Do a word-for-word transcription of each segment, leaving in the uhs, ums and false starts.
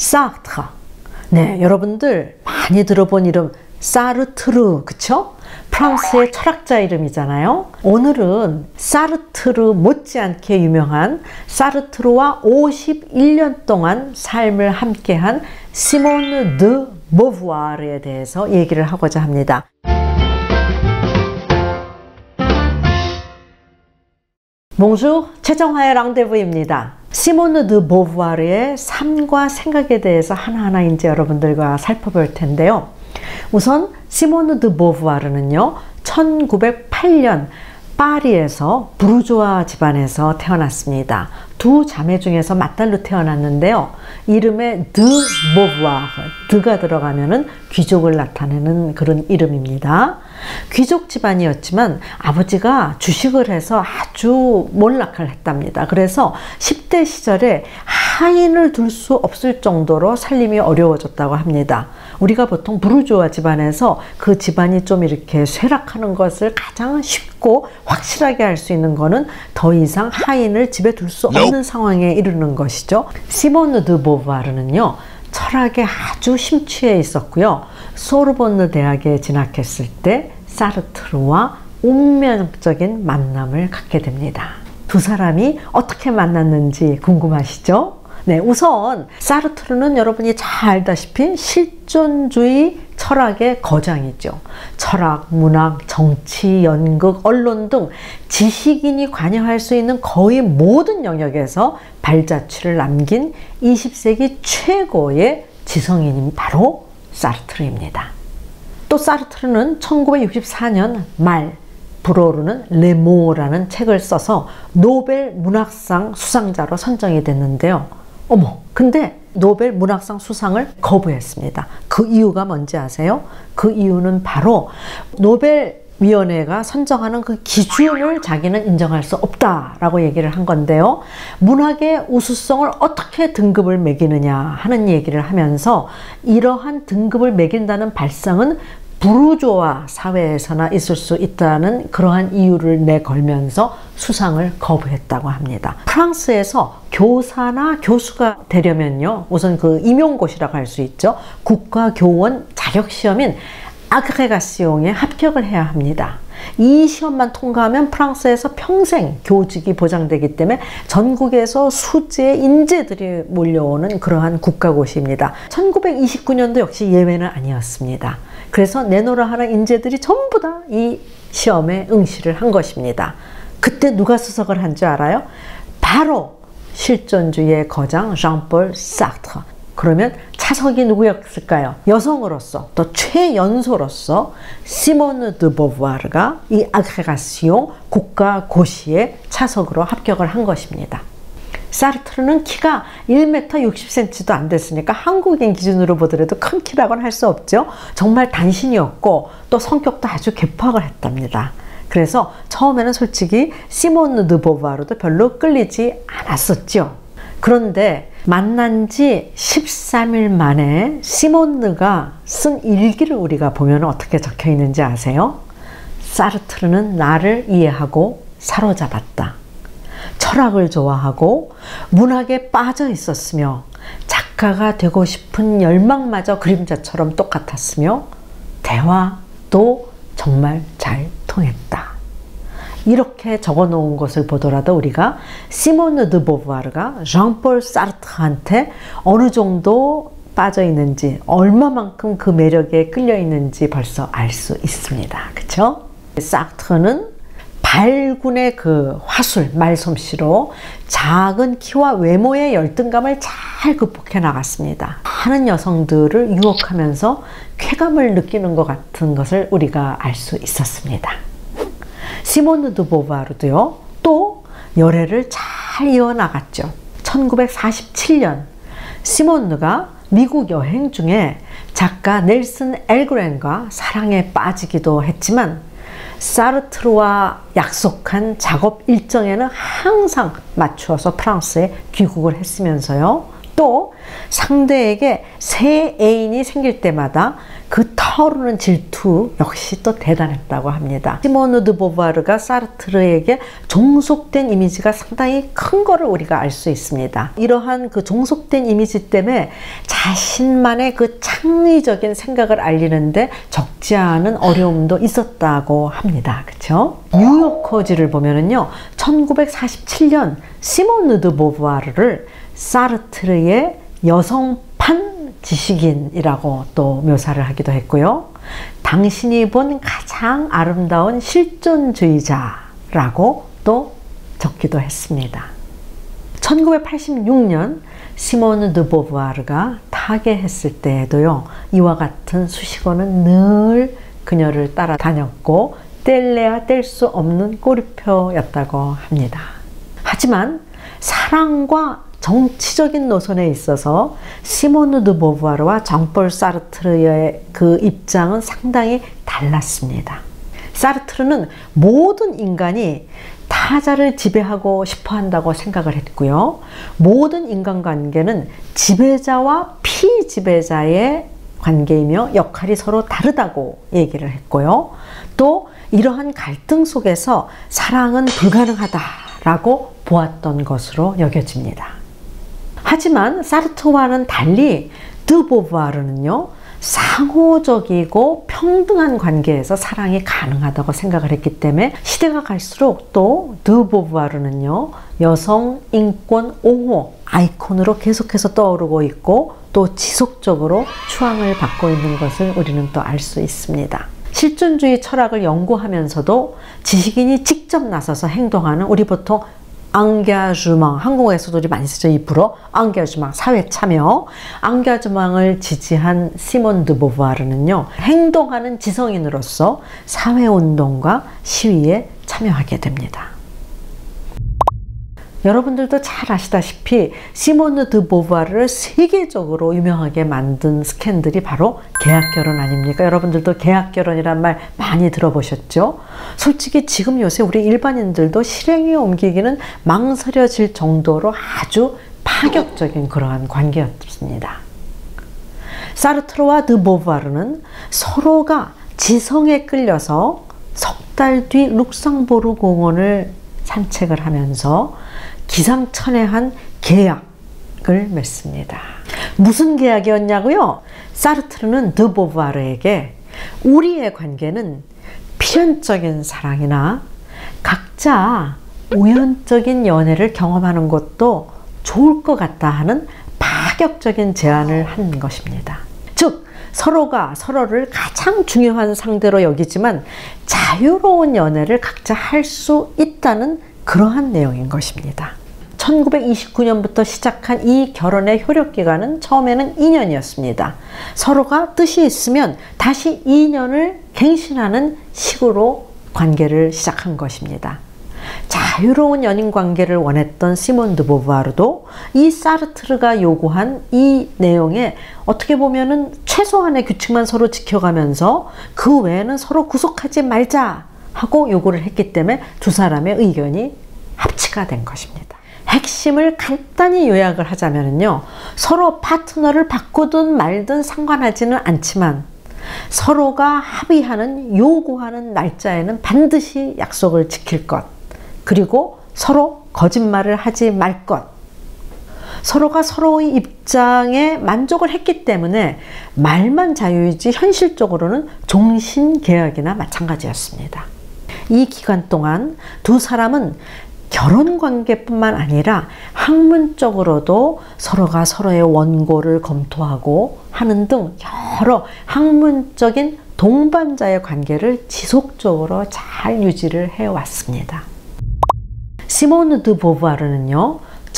사르트르. 네, 여러분들 많이 들어본 이름 사르트르, 그쵸? 프랑스의 철학자 이름이잖아요. 오늘은 사르트르 못지않게 유명한 사르트르와 오십일 년 동안 삶을 함께한 시몬 드 보부아르에 대해서 얘기를 하고자 합니다. 봉주 최정화의 랑데부입니다. 시몬 드 보부아르의 삶과 생각에 대해서 하나하나 이제 여러분들과 살펴볼 텐데요. 우선 시몬 드 보부아르는요, 천구백팔 년 파리에서 부르주아 집안에서 태어났습니다. 두 자매 중에서 맏딸로 태어났는데요. 이름에 드 보부아르, 드가 들어가면은 귀족을 나타내는 그런 이름입니다. 귀족 집안이었지만 아버지가 주식을 해서 아주 몰락을 했답니다. 그래서 십 대 시절에 하인을 둘 수 없을 정도로 살림이 어려워졌다고 합니다. 우리가 보통 부르주아 집안에서 그 집안이 좀 이렇게 쇠락하는 것을 가장 쉽고 확실하게 할 수 있는 거는 더 이상 하인을 집에 둘 수 없는 상황에 이르는 것이죠. 시몬 드 보부아르는요, 철학에 아주 심취해 있었고요. 소르본느 대학에 진학했을 때 사르트르와 운명적인 만남을 갖게 됩니다. 두 사람이 어떻게 만났는지 궁금하시죠? 네, 우선 사르트르는 여러분이 잘 알다시피 실존주의 철학의 거장이죠. 철학, 문학, 정치, 연극, 언론 등 지식인이 관여할 수 있는 거의 모든 영역에서 발자취를 남긴 이십 세기 최고의 지성인이 바로 사르트르입니다. 또 사르트르는 천구백육십사 년 말 불어오르는 레모라는 책을 써서 노벨 문학상 수상자로 선정이 됐는데요. 어머, 근데 노벨 문학상 수상을 거부했습니다. 그 이유가 뭔지 아세요? 그 이유는 바로 노벨위원회가 선정하는 그 기준을 자기는 인정할 수 없다라고 얘기를 한 건데요. 문학의 우수성을 어떻게 등급을 매기느냐 하는 얘기를 하면서 이러한 등급을 매긴다는 발상은 부르주아 사회에서나 있을 수 있다는 그러한 이유를 내걸면서 수상을 거부했다고 합니다. 프랑스에서 교사나 교수가 되려면요, 우선 그 임용고시라고 할 수 있죠. 국가교원 자격시험인 아그레가시옹에 합격을 해야 합니다. 이 시험만 통과하면 프랑스에서 평생 교직이 보장되기 때문에 전국에서 수재의 인재들이 몰려오는 그러한 국가고시입니다. 천구백이십구 년도 역시 예외는 아니었습니다. 그래서 내노라 하는 인재들이 전부 다 이 시험에 응시를 한 것입니다. 그때 누가 수석을 한 줄 알아요? 바로 실존주의의 거장 장폴 사르트르. 그러면 차석이 누구였을까요? 여성으로서 또 최연소로서 시몬 드 보부아르가 이 아그레가시옹 국가고시에 차석으로 합격을 한 것입니다. 사르트르는 키가 일 미터 육십 센티미터도 안 됐으니까 한국인 기준으로 보더라도 큰 키라고는 할 수 없죠. 정말 단신이었고 또 성격도 아주 개팍을 했답니다. 그래서 처음에는 솔직히 시몬 드 보부아르도 별로 끌리지 않았었죠. 그런데 만난 지 십삼 일 만에 시몬느가 쓴 일기를 우리가 보면 어떻게 적혀 있는지 아세요? 사르트르는 나를 이해하고 사로잡았다. 철학을 좋아하고 문학에 빠져 있었으며 작가가 되고 싶은 열망마저 그림자처럼 똑같았으며 대화도 정말 잘 통했다. 이렇게 적어 놓은 것을 보더라도 우리가 시몬 드 보부아르가 장폴 사르트르한테 어느 정도 빠져 있는지, 얼마만큼 그 매력에 끌려 있는지 벌써 알 수 있습니다. 그쵸? 사르트르는 발군의 그 화술, 말솜씨로 작은 키와 외모의 열등감을 잘 극복해 나갔습니다. 많은 여성들을 유혹하면서 쾌감을 느끼는 것 같은 것을 우리가 알 수 있었습니다. 시몬 드 보부아르도요, 또 열애를 잘 이어나갔죠. 천구백사십칠 년 시몬느가 미국 여행 중에 작가 넬슨 엘그랜과 사랑에 빠지기도 했지만 사르트르와 약속한 작업 일정에는 항상 맞추어서 프랑스에 귀국을 했으면서요, 또 상대에게 새 애인이 생길 때마다 그 타오르는 질투 역시 또 대단했다고 합니다. 시모누 드 보부아르가 사르트르에게 종속된 이미지가 상당히 큰 거를 우리가 알 수 있습니다. 이러한 그 종속된 이미지 때문에 자신만의 그 창의적인 생각을 알리는데 적지 않은 어려움도 있었다고 합니다. 그렇죠? 뉴요커지를 보면은요, 천구백사십칠 년 시모누 드 보부아르를 사르트르의 여성판 지식인이라고 또 묘사를 하기도 했고요. 당신이 본 가장 아름다운 실존주의자라고 또 적기도 했습니다. 천구백팔십육 년 시모누 드 보부아르가 타계했을 때에도요, 이와 같은 수식어는 늘 그녀를 따라다녔고 뗄래야 뗄 수 없는 꼬리표였다고 합니다. 하지만 사랑과 정치적인 노선에 있어서 시모누 드 보부아르와 장폴 사르트르의 그 입장은 상당히 달랐습니다. 사르트르는 모든 인간이 타자를 지배하고 싶어 한다고 생각을 했고요. 모든 인간관계는 지배자와 피지배자의 관계이며 역할이 서로 다르다고 얘기를 했고요. 또 이러한 갈등 속에서 사랑은 불가능하다라고 보았던 것으로 여겨집니다. 하지만 사르트르와는 달리 드 보부아르는요, 상호적이고 평등한 관계에서 사랑이 가능하다고 생각을 했기 때문에 시대가 갈수록 또 드 보부아르는요, 여성 인권 옹호 아이콘으로 계속해서 떠오르고 있고 또 지속적으로 추앙을 받고 있는 것을 우리는 또 알 수 있습니다. 실존주의 철학을 연구하면서도 지식인이 직접 나서서 행동하는, 우리 보통 앙갸주망, 한국어에서도 우리 많이 쓰죠. 이 불어 앙갸주망, 사회 참여. 앙갸주망을 지지한 시몬 드 보부아르는요, 행동하는 지성인으로서 사회운동과 시위에 참여하게 됩니다. 여러분들도 잘 아시다시피 시모누 드 보부아르를 세계적으로 유명하게 만든 스캔들이 바로 계약결혼 아닙니까? 여러분들도 계약결혼이란 말 많이 들어보셨죠? 솔직히 지금 요새 우리 일반인들도 실행에 옮기기는 망설여질 정도로 아주 파격적인 그러한 관계였습니다. 사르트르와 드 보부아르는 서로가 지성에 끌려서 석 달 뒤 룩셈부르 공원을 산책을 하면서 기상천외한 계약을 맺습니다. 무슨 계약이었냐고요? 사르트르는 드 보부아르에게 우리의 관계는 필연적인 사랑이나 각자 우연적인 연애를 경험하는 것도 좋을 것 같다 하는 파격적인 제안을 한 것입니다. 즉, 서로가 서로를 가장 중요한 상대로 여기지만 자유로운 연애를 각자 할 수 있다는 그러한 내용인 것입니다. 천구백이십구 년부터 시작한 이 결혼의 효력기간은 처음에는 이 년이었습니다. 서로가 뜻이 있으면 다시 이 년을 갱신하는 식으로 관계를 시작한 것입니다. 자유로운 연인관계를 원했던 시몬 드 보부아르도 이 사르트르가 요구한 이 내용에 어떻게 보면은 최소한의 규칙만 서로 지켜가면서 그 외에는 서로 구속하지 말자 하고 요구를 했기 때문에 두 사람의 의견이 합치가 된 것입니다. 핵심을 간단히 요약을 하자면요, 서로 파트너를 바꾸든 말든 상관하지는 않지만 서로가 합의하는, 요구하는 날짜에는 반드시 약속을 지킬 것, 그리고 서로 거짓말을 하지 말 것, 서로가 서로의 입장에 만족을 했기 때문에 말만 자유이지 현실적으로는 종신계약이나 마찬가지였습니다. 이 기간 동안 두 사람은 결혼관계뿐만 아니라 학문적으로도 서로가 서로의 원고를 검토하고 하는 등 여러 학문적인 동반자의 관계를 지속적으로 잘 유지를 해왔습니다. 시모누 드 보부아르는요,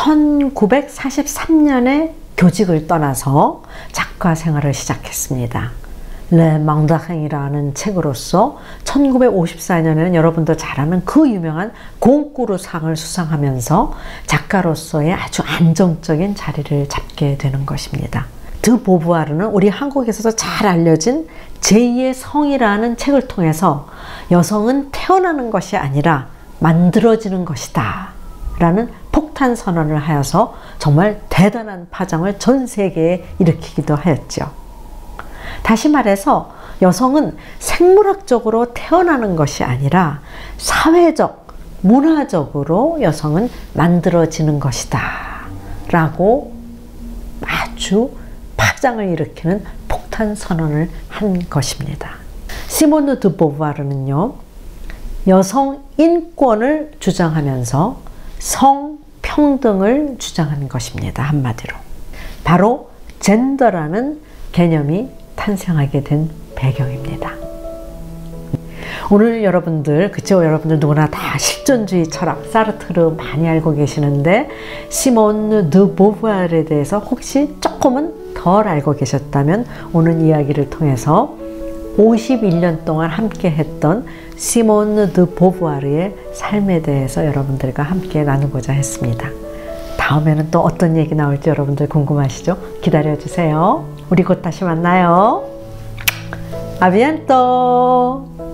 천구백사십삼 년에 교직을 떠나서 작가 생활을 시작했습니다. 레 망다행이라는 책으로서 천구백오십사 년에는 여러분도 잘 아는 그 유명한 곤쿠르상을 수상하면서 작가로서의 아주 안정적인 자리를 잡게 되는 것입니다. 드 보부아르는 우리 한국에서도 잘 알려진 제이의 성이라는 책을 통해서 여성은 태어나는 것이 아니라 만들어지는 것이다 라는 폭탄 선언을 하여서 정말 대단한 파장을 전 세계에 일으키기도 하였죠. 다시 말해서 여성은 생물학적으로 태어나는 것이 아니라 사회적, 문화적으로 여성은 만들어지는 것이다 라고 아주 파장을 일으키는 폭탄 선언을 한 것입니다. 시모누 드 보부아르는요, 여성 인권을 주장하면서 성평등을 주장한 것입니다. 한마디로 바로 젠더라는 개념이 탄생하게 된 배경입니다. 오늘 여러분들, 그쵸? 여러분들 누구나 다 실존주의 철학, 사르트르 많이 알고 계시는데 시몬 드 보부아르에 대해서 혹시 조금은 덜 알고 계셨다면 오늘 이야기를 통해서 오십일 년 동안 함께 했던 시몬 드 보부아르의 삶에 대해서 여러분들과 함께 나누고자 했습니다. 다음에는 또 어떤 얘기 나올지 여러분들 궁금하시죠? 기다려주세요. 우리 곧 다시 만나요. 아비엔토!